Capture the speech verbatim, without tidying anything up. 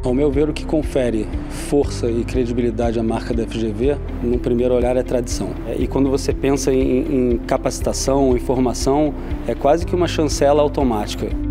Ao meu ver, o que confere força e credibilidade à marca da F G V, no primeiro olhar, é tradição. E quando você pensa em, em capacitação, em formação, é quase que uma chancela automática.